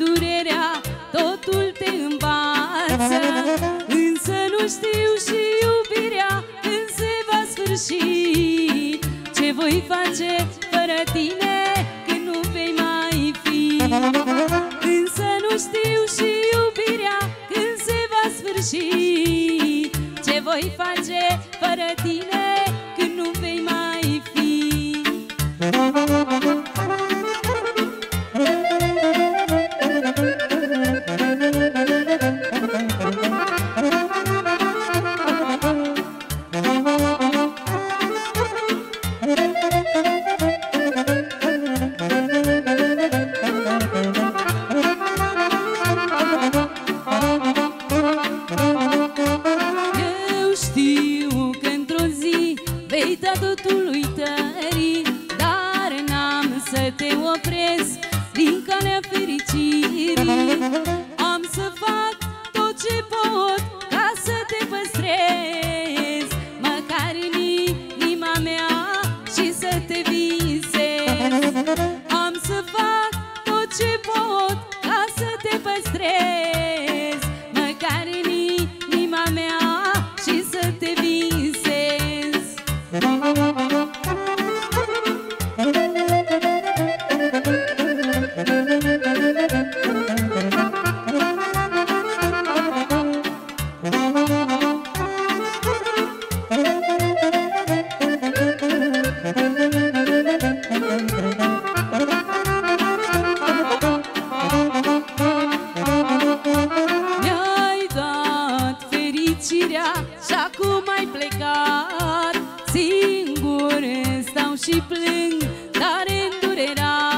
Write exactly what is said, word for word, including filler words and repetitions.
durerea totul te învață. Însă nu știu și iubirea când se va sfârși. Ce voi face fără tine când nu vei mai fi? Însă nu știu și iubirea când se va sfârși. Ce voi face fără tine când nu vei mai fi? Vei da totul uitării, dar n-am să te opresc din calea fericirii. Am să fac tot ce pot ca să te păstrez, măcar în inima mea, și să te visez. Am să fac tot ce pot ca să te păstrez, măcar în inima mea, și să te visez. Mi-ai dat fericirea și acum ai plecat. Singur stau și plâng, tare îndurerat.